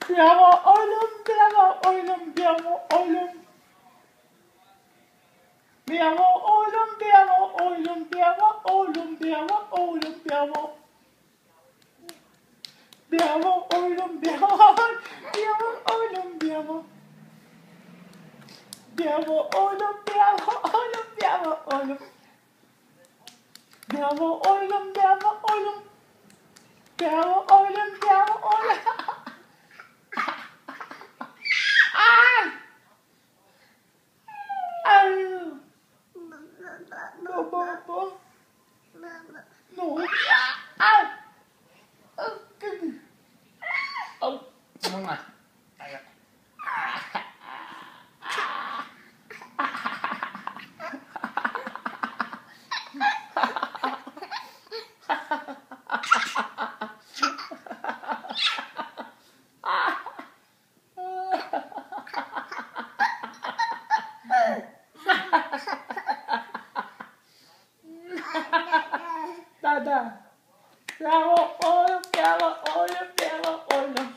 Bravo oğlum, bravo oğlum, bravo oğlum. Bravo oğlum, bravo oğlum, bravo oğlum, bravo oğlum, bravo. Bravo oğlum, bravo. Bravo oğlum, bravo. Bravo oğlum, bravo oğlum, bravo oğlum. Bravo oğlum, bravo oğlum. Bravo oğlum, bravo oğlum. Ay! Ay! Baba, baba. No. Ay! Oh, mama. Dada. Bravo oğlum, bravo oğlum, bravo oğlum.